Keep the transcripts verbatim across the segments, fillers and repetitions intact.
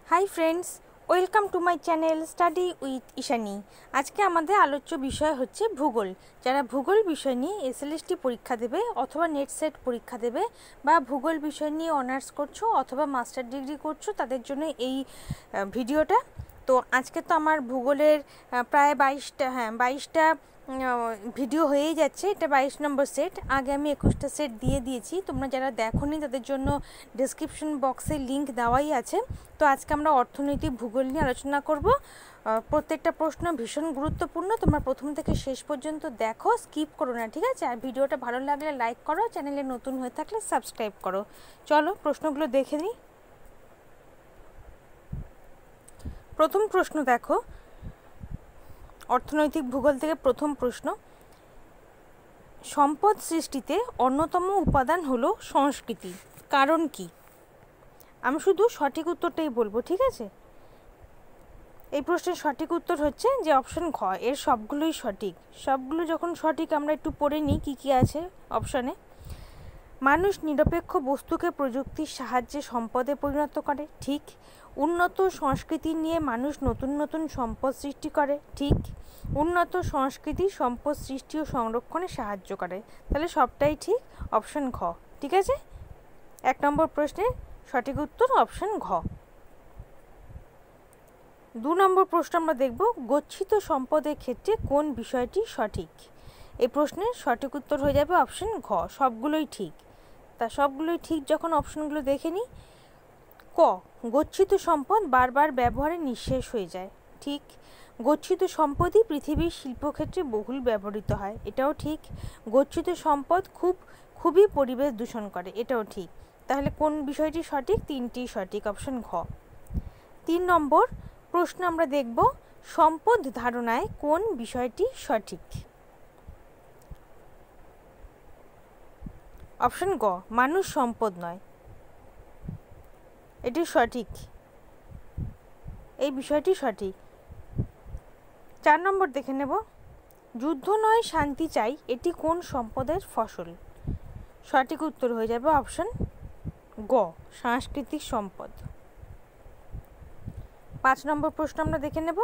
High friends, welcome to my channel study with Ishani. আজকে আমাদের আলোচ্য বিষয় হচ্ছে ভূগোল। যারা ভূগোল বিষয় নিয়ে এসএলএসটি পরীক্ষা দেবে অথবা নেট সেট পরীক্ষা দেবে বা ভূগোল বিষয় নিয়ে অনার্স করছো অথবা মাস্টার ডিগ্রি করছো, তাদের জন্য এই ভিডিওটা। তো আজকে তো আমার ভূগোলের প্রায় বাইশটা হ্যাঁ বাইশটা ভিডিও হয়েই যাচ্ছে। এটা বাইশ নম্বর সেট। আগে আমি একুশটা সেট দিয়ে দিয়েছি। তোমরা যারা দেখোনি তাদের জন্য ডেসক্রিপশন বক্সে লিঙ্ক দেওয়াই আছে। তো আজকে আমরা অর্থনৈতিক ভূগোল নিয়ে আলোচনা করব। প্রত্যেকটা প্রশ্ন ভীষণ গুরুত্বপূর্ণ। তোমরা প্রথম থেকে শেষ পর্যন্ত দেখো, স্কিপ করো না, ঠিক আছে? আর ভিডিওটা ভালো লাগলে লাইক করো, চ্যানেলে নতুন হয়ে থাকলে সাবস্ক্রাইব করো। চলো প্রশ্নগুলো দেখে নিই। প্রথম প্রশ্ন দেখো, অর্থনৈতিক ভূগোল থেকে প্রথম প্রশ্ন। সম্পদ সৃষ্টিতে অন্যতম উপাদান হলো সংস্কৃতি, কারণ কি? আমি শুধু সঠিক উত্তরটাই বলবো, ঠিক আছে? এই প্রশ্নের সঠিক উত্তর হচ্ছে যে অপশন ঘ, এর সবগুলোই সঠিক। সবগুলো যখন সঠিক, আমরা একটু পড়ে নিই কী কী আছে অপশানে। মানুষ নিরপেক্ষ বস্তুকে প্রযুক্তির সাহায্যে সম্পদে পরিণত করে, ঠিক। উন্নত সংস্কৃতি নিয়ে মানুষ নতুন নতুন সম্পদ সৃষ্টি করে, ঠিক। উন্নত সংস্কৃতি সম্পদ সৃষ্টি ও সংরক্ষণে সাহায্য করে। তাহলে সবটাই ঠিক, অপশন ঘ, ঠিক আছে? এক নম্বর প্রশ্নের সঠিক উত্তর অপশন ঘ। দু নম্বর প্রশ্ন আমরা দেখব, গচ্ছিত সম্পদের ক্ষেত্রে কোন বিষয়টি সঠিক? এই প্রশ্নের সঠিক উত্তর হয়ে যাবে অপশন ঘ, সবগুলোই ঠিক। তা সবগুলোই ঠিক যখন অপশনগুলো দেখে নিই। ক, গচ্ছিত সম্পদ বারবার ব্যবহারে নিঃশেষ হয়ে যায়, ঠিক। গচ্ছিত সম্পদই পৃথিবীর শিল্পক্ষেত্রে বহুল ব্যবহৃত হয়, এটাও ঠিক। গচ্ছিত সম্পদ খুব খুবই পরিবেশ দূষণ করে, এটাও ঠিক। তাহলে কোন বিষয়টি সঠিক? তিনটি সঠিক, অপশন ঘ। তিন নম্বর প্রশ্ন আমরা দেখব, সম্পদ ধারণায় কোন বিষয়টি সঠিক? অপশন গ, মানুষ সম্পদ নয়, এটি সঠিক, এই বিষয়টি সঠিক। চার নম্বর দেখে নেব, যুদ্ধ নয় শান্তি চাই, এটি কোন সম্পদের ফসল? সঠিক উত্তর হয়ে যাবে অপশন গ, সাংস্কৃতিক সম্পদ। পাঁচ নম্বর প্রশ্ন আমরা দেখে নেব,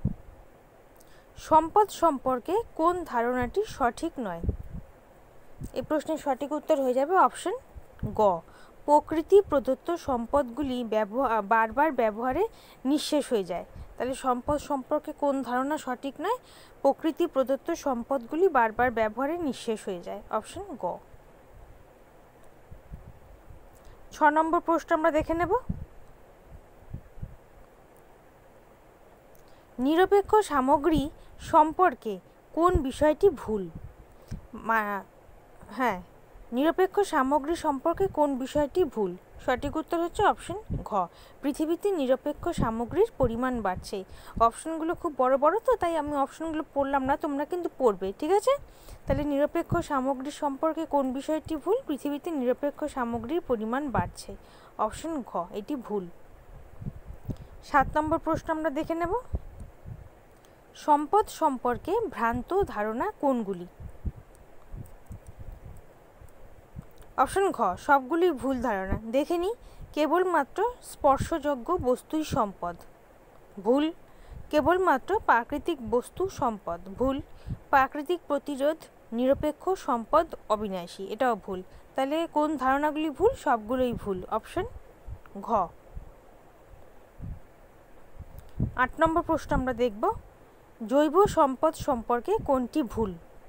সম্পদ সম্পর্কে কোন ধারণাটি সঠিক নয়? এই প্রশ্নের সঠিক উত্তর হয়ে যাবে অপশন গ, প্রকৃতি প্রদত্ত সম্পদগুলি ব্যবহার বারবার ব্যবহারে নিঃশেষ হয়ে যায়। তাহলে সম্পদ সম্পর্কে কোন ধারণা সঠিক নয়? প্রকৃতি প্রদত্ত সম্পদগুলি বারবার ব্যবহারে নিঃশেষ হয়ে যায়, অপশন গ। ছ নম্বর প্রশ্ন আমরা দেখে নেব, নিরপেক্ষ সামগ্রী সম্পর্কে কোন বিষয়টি ভুল? হ্যাঁ, নিরপেক্ষ সামগ্রী সম্পর্কে কোন বিষয়টি ভুল? সঠিক উত্তর হচ্ছে অপশন ঘ, পৃথিবীতে নিরপেক্ষ সামগ্রীর পরিমাণ বাড়ছে। অপশনগুলো খুব বড় বড়, তো তাই আমি অপশনগুলো পড়লাম না, তোমরা কিন্তু পড়বে, ঠিক আছে? তাহলে নিরপেক্ষ সামগ্রী সম্পর্কে কোন বিষয়টি ভুল? পৃথিবীতে নিরপেক্ষ সামগ্রীর পরিমাণ বাড়ছে, অপশন ঘ, এটি ভুল। সাত নম্বর প্রশ্ন আমরা দেখে নেব, সম্পদ সম্পর্কে ভ্রান্ত ধারণা কোনগুলি? অপশন ঘ, সবগুলি ভুল ধারণা। দেখে নিই, কেবলমাত্র স্পর্শযোগ্য বস্তুই সম্পদ, ভুল। কেবলমাত্র প্রাকৃতিক বস্তু সম্পদ, ভুল। প্রাকৃতিক প্রতিরোধ নিরপেক্ষ সম্পদ অবিনাশী, এটাও ভুল। তাহলে কোন ধারণাগুলি ভুল? সবগুলোই ভুল, অপশন ঘ। আট নম্বর প্রশ্ন আমরা দেখব, জৈব সম্পদ সম্পর্কে কোনটি ভুল?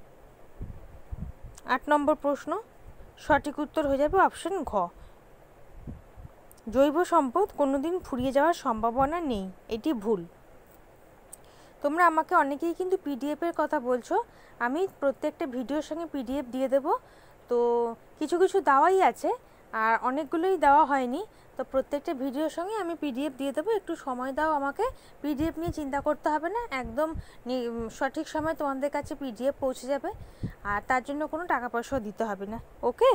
আট নম্বর প্রশ্ন সঠিক উত্তর হয়ে যাবে অপশন ঘ, জৈব সম্পদ কোনোদিন ফুরিয়ে যাওয়ার সম্ভাবনা নেই, এটি ভুল। তোমরা আমাকে অনেকেই কিন্তু পিডিএফের কথা বলছো, আমি প্রত্যেকটা ভিডিওর সঙ্গে পিডিএফ দিয়ে দেব। তো কিছু কিছু দেওয়াই আছে আর অনেকগুলোই দেওয়া হয়নি, তো প্রত্যেকটা ভিডিওর সঙ্গে আমি পিডিএফ দিয়ে দেবো। একটু সময় দাও আমাকে, পিডিএফ নিয়ে চিন্তা করতে হবে না, একদম সঠিক সময় তোমাদের কাছে পিডিএফ পৌঁছে যাবে, আর তার জন্য কোনো টাকা পয়সাও দিতে হবে না, ওকে?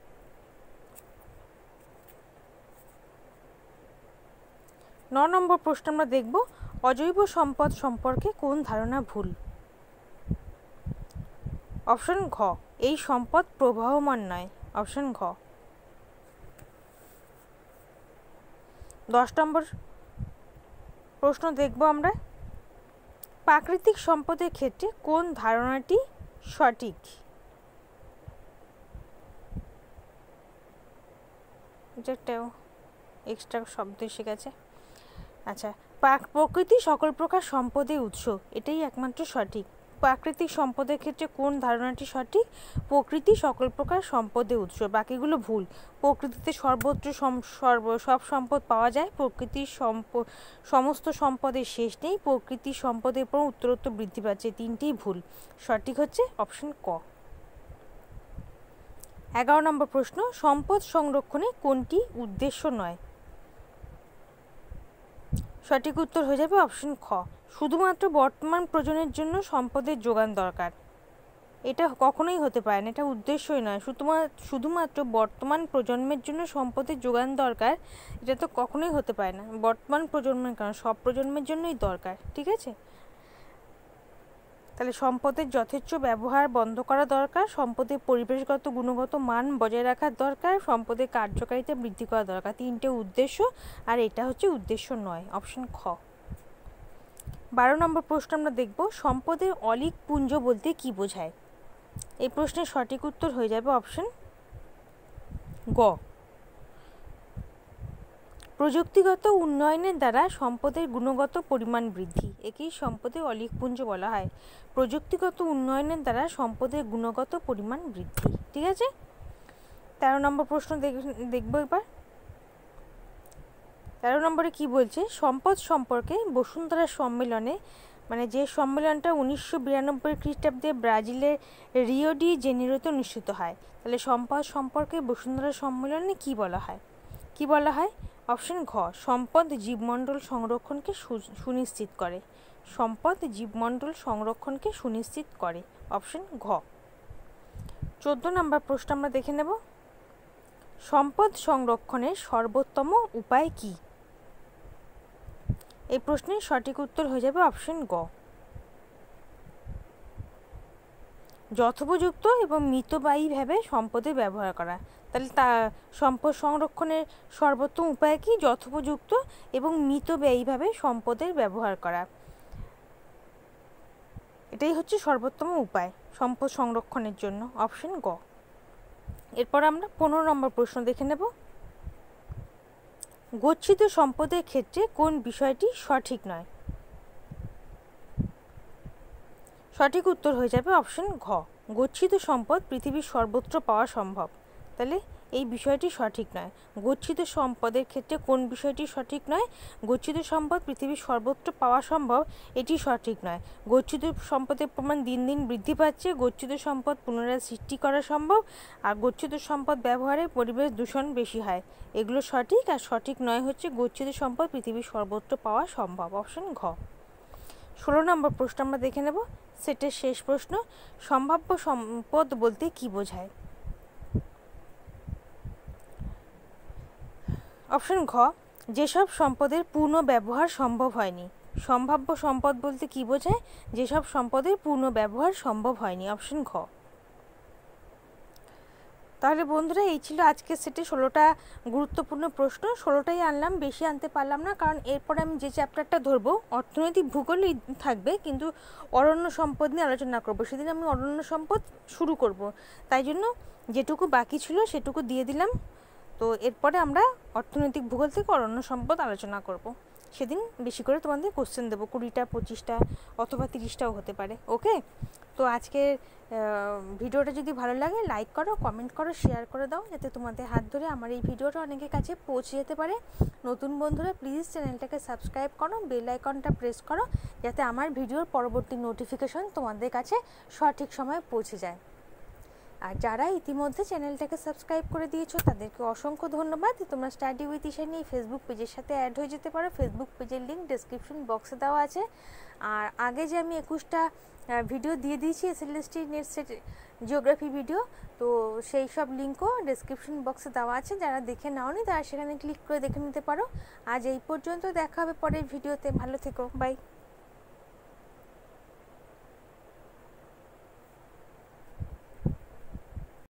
ন নম্বর প্রশ্ন আমরা দেখব, অজৈব সম্পদ সম্পর্কে কোন ধারণা ভুল? অপশন ঘ, এই সম্পদ প্রবাহমান নয়, অপশন ঘ। দশ নম্বর প্রশ্ন দেখব আমরা, প্রাকৃতিক সম্পদের ক্ষেত্রে কোন ধারণাটি সঠিক? যেটাও এক্সট্রা শব্দ এসে গেছে। আচ্ছা, প্রকৃতি সকল প্রকার সম্পদের উৎস, এটাই একমাত্র সঠিক। প্রাকৃতিক সম্পদের ক্ষেত্রে কোন ধারণাটি সঠিক? প্রকৃতি সকল প্রকার সম্পদের উৎস, বাকিগুলো ভুল। প্রকৃতিতে সর্বত্র সর্ব সব সম্পদ পাওয়া যায়, প্রকৃতির সম্পদ সমস্ত সম্পদের শেষ নেই, প্রকৃতির সম্পদের উপর উত্তরোত্তর বৃদ্ধি পাচ্ছে, তিনটেই ভুল। সঠিক হচ্ছে অপশন ক। এগারো নম্বর প্রশ্ন, সম্পদ সংরক্ষণে কোনটি উদ্দেশ্য নয়? সঠিক উত্তর হয়ে যাবে অপশন খ, শুধুমাত্র বর্তমান প্রজন্মের জন্য সম্পদের যোগান দরকার। এটা কখনোই হতে পারে না, এটা উদ্দেশ্যই নয়। শুধুমাত্র শুধুমাত্র বর্তমান প্রজন্মের জন্য সম্পদের যোগান দরকার, এটা তো কখনোই হতে পারে না। বর্তমান প্রজন্মের কারণ সব প্রজন্মের জন্যই দরকার, ঠিক আছে? তাহলে সম্পদের যথেচ্ছ ব্যবহার বন্ধ করা দরকার, সম্পদের পরিবেশগত গুণগত মান বজায় রাখার দরকার, সম্পদের কার্যকারিতা বৃদ্ধি করা দরকার। তিনটে উদ্দেশ্য, আর এটা হচ্ছে উদ্দেশ্য নয়, অপশন খ। বারো নম্বর প্রশ্ন আমরা দেখব, সম্পদের অলীক পুঞ্জ বলতে কি বোঝায়? এই প্রশ্নের সঠিক উত্তর হয়ে যাবে অপশন গ, প্রযুক্তিগত উন্নয়নের দ্বারা সম্পদের গুণগত পরিমাণ বৃদ্ধি, একেই সম্পদের অলীক পুঞ্জ বলা হয়। প্রযুক্তিগত উন্নয়নের দ্বারা সম্পদের গুণগত পরিমাণ বৃদ্ধি, ঠিক আছে? তেরো নম্বর প্রশ্ন দেখব এবার। তেরো নম্বরে কি বলছে, সম্পদ সম্পর্কে বসুন্ধরা সম্মেলনে, মানে যে সম্মেলনটা উনিশশো বিরানব্বই খ্রিস্টাব্দে ব্রাজিলের রিও ডি জেনিরোতে অনুষ্ঠিত হয়, তাহলে সম্পদ সম্পর্কে বসুন্ধরা সম্মেলনে কি বলা হয়? কি বলা হয়? অপশন ঘ, সম্পদ জীবমণ্ডল সংরক্ষণকে সুনিশ্চিত করে। সম্পদ জীবমণ্ডল সংরক্ষণকে সুনিশ্চিত করে, অপশন ঘ। চোদ্দ নম্বর প্রশ্ন আমরা দেখে নেব, সম্পদ সংরক্ষণের সর্বোত্তম উপায় কি? এই প্রশ্নের সঠিক উত্তর হয়ে যাবে অপশন গ, যথোপযুক্ত এবং মিতব্যয়ীভাবে সম্পদের ব্যবহার করা। তাহলে তা সম্পদ সংরক্ষণের সর্বোত্তম উপায় কি? যথোপযুক্ত এবং মিতব্যয়ীভাবে সম্পদের ব্যবহার করা, এটাই হচ্ছে সর্বোত্তম উপায় সম্পদ সংরক্ষণের জন্য, অপশন গ। এরপর আমরা পনেরো নম্বর প্রশ্ন দেখে নেব, গচ্ছিত সম্পদের ক্ষেত্রে কোন বিষয়টি সঠিক নয়? সঠিক উত্তর হয়ে যাবে অপশন ঘ, গচ্ছিত সম্পদ পৃথিবীর সর্বত্র পাওয়া সম্ভব। তাহলে এই বিষয়টি সঠিক নয়। গচ্ছিত সম্পদের ক্ষেত্রে কোন বিষয়টি সঠিক নয়? গচ্ছিত সম্পদ পৃথিবীর সর্বত্র পাওয়া সম্ভব, এটি সঠিক নয়। গচ্ছিত সম্পদের পরিমাণ দিন দিন বৃদ্ধি পাচ্ছে, গচ্ছিত সম্পদ পুনরায় সৃষ্টি করা সম্ভব, আর গচ্ছিত সম্পদ ব্যবহারে পরিবেশ দূষণ বেশি হয়, এগুলো সঠিক। আর সঠিক নয় হচ্ছে গচ্ছিত সম্পদ পৃথিবীর সর্বত্র পাওয়া সম্ভব, অপশন ঘ। ষোলো নম্বর প্রশ্ন আমরা দেখে নেব, সেটের শেষ প্রশ্ন, সম্ভাব্য সম্পদ বলতে কি বোঝায়? অপশন ঘ, যেসব সম্পদের পূর্ণ ব্যবহার সম্ভব হয়নি। সম্ভাব্য সম্পদ বলতে কি বোঝায়? যেসব সম্পদের পূর্ণ ব্যবহার সম্ভব হয়নি, অপশন ঘ। তাহলে বন্ধুরা, এই ছিল আজকের সেটে ষোলোটা গুরুত্বপূর্ণ প্রশ্ন। ষোলোটাই আনলাম, বেশি আনতে পারলাম না, কারণ এরপরে আমি যে চ্যাপ্টারটা ধরবো অর্থনৈতিক ভূগোলই থাকবে, কিন্তু অরণ্য সম্পদ নিয়ে আলোচনা করবো। সেদিন আমি অরণ্য সম্পদ শুরু করব, তাই জন্য যেটুকু বাকি ছিল সেটুকু দিয়ে দিলাম। তো এরপরে আমরা অর্থনৈতিক ভূগোল থেকে অরণ্য সম্পদ আলোচনা করব। সেদিন বেশি করে তোমাদের কোশ্চেন দেবো, কুড়িটা পঁচিশটা অথবা তিরিশটাও হতে পারে। ওকে, তো আজকের ভিডিওটা যদি ভালো লাগে লাইক করো, কমেন্ট করো, শেয়ার করে দাও, যাতে তোমাদের হাত ধরে আমার এই ভিডিওটা অনেকের কাছে পৌঁছে যেতে পারে। নতুন বন্ধুরা প্লিজ চ্যানেলটাকে সাবস্ক্রাইব করো, বেল আইকনটা প্রেস করো, যাতে আমার ভিডিওর পরবর্তী নোটিফিকেশন তোমাদের কাছে সঠিক সময়ে পৌঁছে যায়। আর যারা ইতিমধ্যে চ্যানেলটাকে সাবস্ক্রাইব করে দিয়েছো তাদেরকে অসংখ্য ধন্যবাদ। তোমরা স্টাডি উইথ ঈশানী ফেসবুক পেজের সাথে অ্যাড হয়ে যেতে পারো, ফেসবুক পেজের লিঙ্ক ডেসক্রিপশন বক্সে দেওয়া আছে। আর আগে যে আমি একুশটা ভিডিও দিয়ে দিয়েছি SLST net set geography video, তো সেই সব লিঙ্কও ডেসক্রিপশন বক্সে দেওয়া আছে, যারা দেখে নাওনি তারা সেখানে ক্লিক করে দেখে নিতে পারো। আজ এই পর্যন্ত, দেখা হবে পরের ভিডিওতে, ভালো থেকো, বাই।